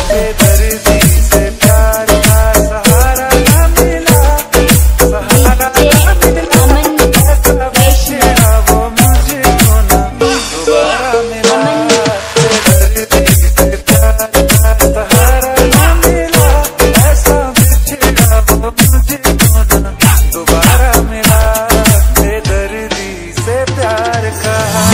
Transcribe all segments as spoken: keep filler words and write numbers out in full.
बेदर्दी से प्यार का सहारा न मिला, सहारा न मिला, ऐसा बिछड़ा वो मुझको ना दोबारा मिला। बेदर्दी से प्यार का सहारा न मिला, ऐसा बिछड़ा वो मुझको ना दोबारा मिला। बेदर्दी से प्यार का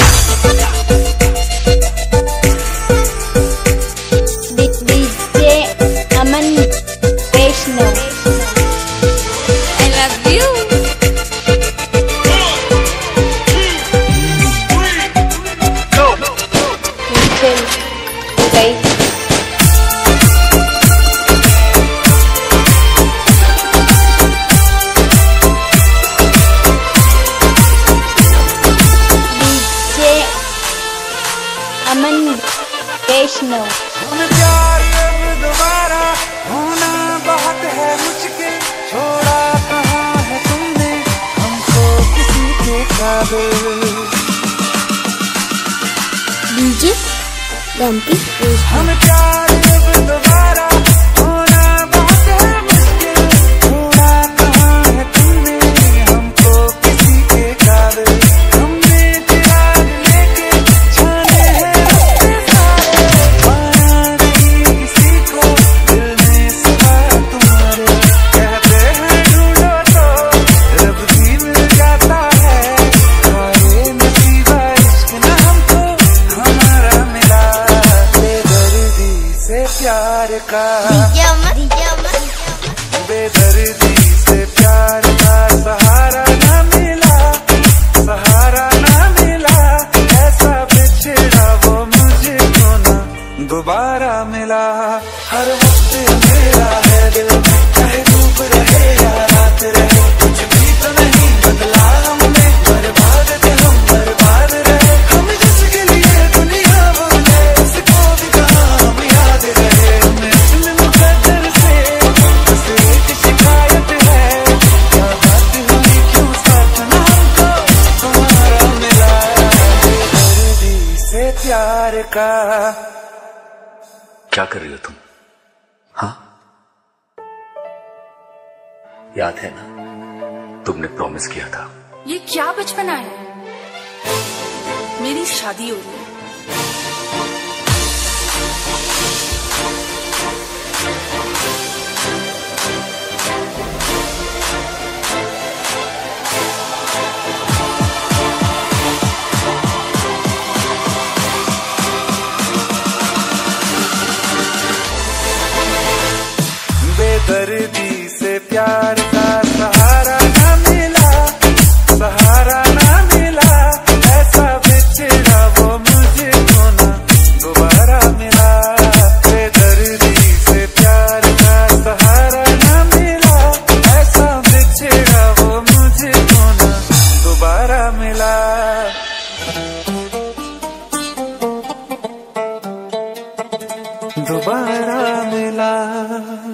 अमन वैष्णव। हमें प्यार अब दोबारा होना बहुत है मुश्किल, छोड़ा कहाँ है तुमने हमको किसी के काबिल। डीजे रंपी। हमें प्यार अब दोबारा होना बहुत है मुश्किल, छोड़ा कहाँ है तुमने हमको किसी के काबिल। हमने चिराग लेके छाने हैं अपने सारे, पाया नहीं किसी को दिल में सिवा तुम्हारे। कहते हैं ढूंढो तो रब भी मिल जाता है, हाय नसीबा इश्क न हमको हमारा मिला। बेदर्दी से प्यार का, बेदर्दी से प्यार का सहारा न मिला, सहारा न मिला, ऐसा बिछड़ा वो मुझको ना दोबारा मिला। हर वक्त मेरा है दिल, चाहे धूप रहे या रात रहे, कुछ भी तो नहीं बदला हमने, बर्बाद थे हम बर्बाद रहे। हम जिसके लिए दुनिया बोले उसको भी कहाँ हम याद रहे। हमें दिल मुकद्दर से बस एक शिकायत है, क्या बात हुई क्यों साथ ना हमको तुम्हारा मिला। बेदर्दी से प्यार का। क्या कर रही हो तुम? हाँ, याद है ना तुमने प्रॉमिस किया था। ये क्या बचपना है? मेरी शादी हो रही है। बेदर्दी से प्यार का सहारा न मिला, सहारा न मिला, ऐसा बिछड़ा वो मुझको ना दोबारा मिला। बेदर्दी से प्यार का सहारा न मिला, ऐसा बिछड़ा वो मुझको ना दोबारा मिला। दोबारा मिला।